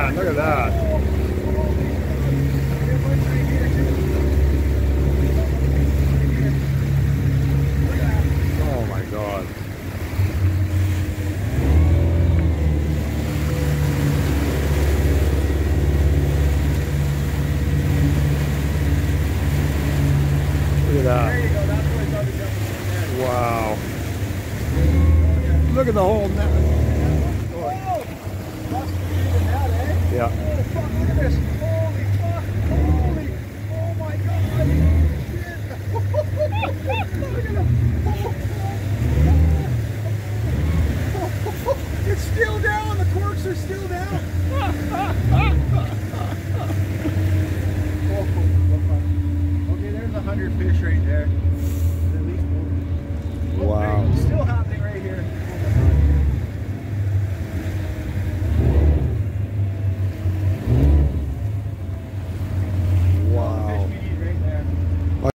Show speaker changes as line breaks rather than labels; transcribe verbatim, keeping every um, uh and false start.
that, look at that. Oh my God. Look at that.
There you go, that's what I thought was there.
Wow. Look at the whole net.
Oh! Must be even that, eh?
Yeah.
Oh fuck, look at this. Holy fuck, holy, oh my God. Shit. Look at it. It's still down, the corks are still down. Okay, there's a hundred fish right there. At least one.
Wow.
Still happening right here.